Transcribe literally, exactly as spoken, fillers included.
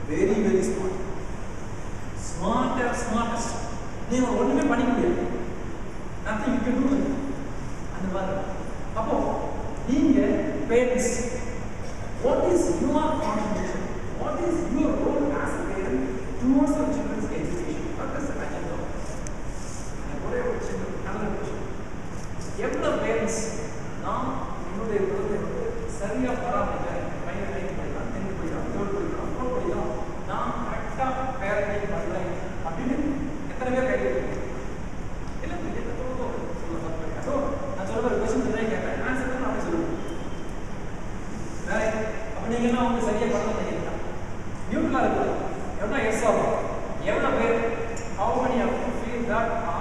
very very smart. Smart or smartest. நீங்க ஒண்ணுமே பண்ணிக்க முடியாது. Nothing you can do. அந்த மாதிரி. அப்போ நீங்க parents, what is your contribution? What is your role as a parent towards your children's education? What does the agenda of? ஒரே ஒரு சின்ன நல்ல விஷயம். எவ்வளவு parents நாம் என்னுடைய குழந்தை வந்து சரியா பராமரிக்க பையன் டைம் போயிடலாம், டென்த் போயிடலாம், டுவெல்த் போயிடலாம், ப்ரோ போயிடலாம், நான் கரெக்டா பேரண்டிங் பண்றேன் அப்படின்னு எத்தனை பேர் கை வைக்கிறீங்க? இல்ல என்ன தோணுதோ சொல்ல சொல்லுங்க. அதோ நான் சொல்ற ஒரு கொஸ்டின் நிறைய கேட்பேன், ஆன்சர் தான் நானே சொல்லுவேன். ரைட்? அப்ப நீங்க எல்லாம் வந்து சரியா பண்ணணும் நினைக்கிறீங்க. நியூட்ரலா இருக்கு. எவ்வளவு எஸ் ஆகும்? எவ்வளவு பேர் how many of you feel that